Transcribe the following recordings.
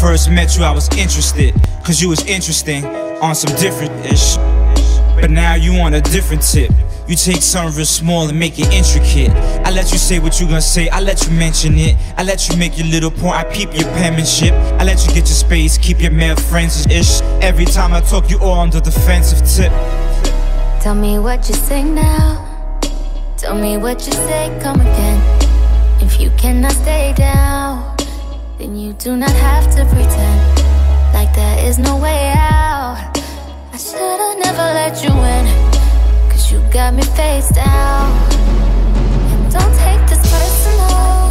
first met you I was interested, cause you was interesting on some different-ish. But now you on a different tip. You take something real small and make it intricate. I let you say what you gonna say, I let you mention it. I let you make your little point, I peep your penmanship. I let you get your space, keep your male friends-ish. Every time I talk, you all on the defensive tip. Tell me what you say now. Tell me what you say, come again. If you cannot stay down, then you do not have to pretend like there is no way out. I should've never let you in, cause you got me face down. And don't take this personal.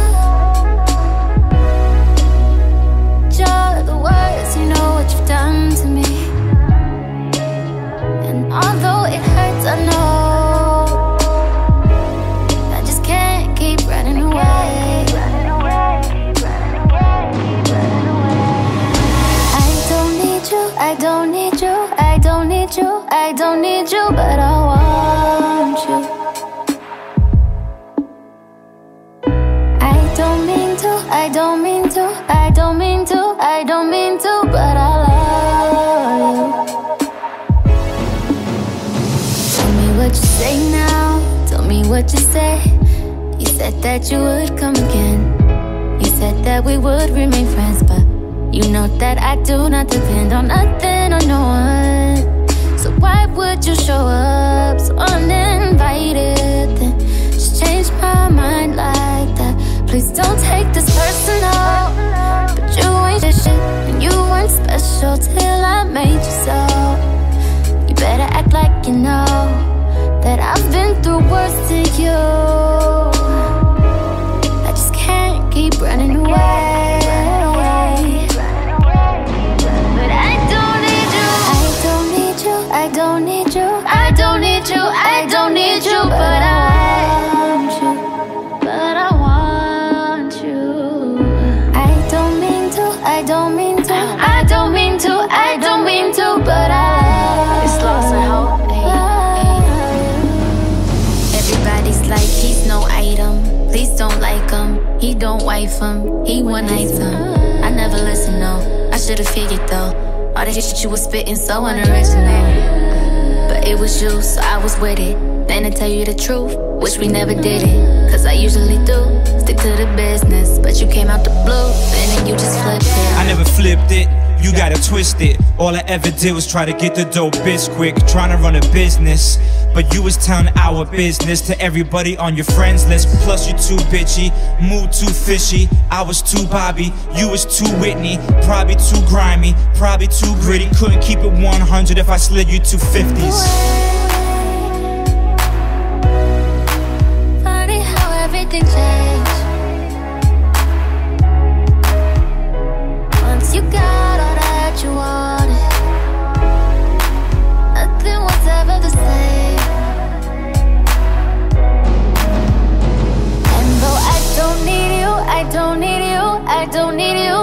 You're the worst, you know what you've done to me. And although it hurts, I know I just can't keep running away. I don't need you, I don't need you, I don't need you, I don't need you, but I want you. I don't mean to, I don't mean to, I don't mean to, I don't mean to, but I love you. Tell me what you say now, tell me what you say. You said that you would come again. You said that we would remain friends, but you know that I do not depend on nothing or no one. So why would you show up so uninvited, then just change my mind like that? Please don't take this personal, but you ain't this shit and you weren't special till I made you so. You better act like you know that I've been through worse to you. I just can't keep running away. I don't need you, I don't need you, I don't need you, but I want you, but I want you. I don't mean to, I don't mean to, I don't mean to, I don't mean to, but I It's lost and hope. Everybody's like he's no item. Please don't like him. He don't wife him. He one item. I never listen, no. I should've figured though. All that shit you was spitting so unoriginal. But it was you, so I was with it. Then to tell you the truth, wish we never did it. Cause I usually do, stick to the business. But you came out the blue, and then you just flipped it. I never flipped it, you gotta twist it. All I ever did was try to get the dope biz quick, trying to run a business. But you was telling our business to everybody on your friends list. Plus you too bitchy, mood too fishy. I was too Bobby, you was too Whitney. Probably too grimy, probably too gritty. Couldn't keep it 100 if I slid you 250s. Funny how everything changed once you got all that you wanted. Nothing was ever the same. And though I don't need you, I don't need you, I don't need you,